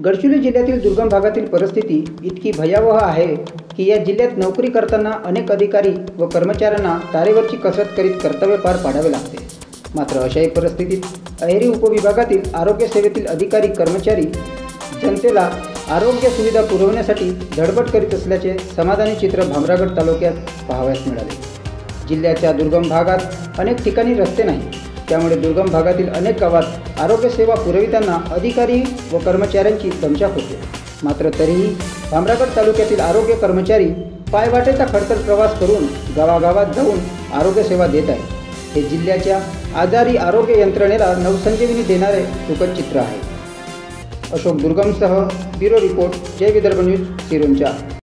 गडचिरोली जिल्ह्यातील दुर्गम भागातील परिस्थिती इतकी भयावह आहे की या जिल्ह्यात नोकरी करताना अनेक अधिकारी व कर्मचाऱ्यांना तारेवरची कसरत करीत कर्तव्य पार पाडावे लागते। मात्र अशाही परिस्थितीत अहेरी उपविभागातील आरोग्य सेवेतील अधिकारी कर्मचारी जनतेला आरोग्य सुविधा पुरवण्यासाठी धडपड करीत असल्याचे समाधानी चित्र भामरागड तालुक्यात पाहावयास मिळाले। जिल्ह्याच्या दुर्गम भागात अनेक ठिकाणी रस्ते नाही, त्यामुळे दुर्गम भागातील अनेक गावात आरोग्य सेवा पुरविताना अधिकारी व कर्मचाऱ्यांची दमछाक होते। मात्र तरीही भामरागड तालुक्यातील आरोग्य कर्मचारी पायवाटेचा खडतर प्रवास करून गावागावात जाऊन आरोग्य सेवा देत आहेत। हे जिल्ह्याच्या आजारी आरोग्य यंत्रणेला नवसंजीवनी देणारे सुखद चित्र आहे। अशोक दुर्गमसह bureau report, Jai Vidarbha news, Sironcha.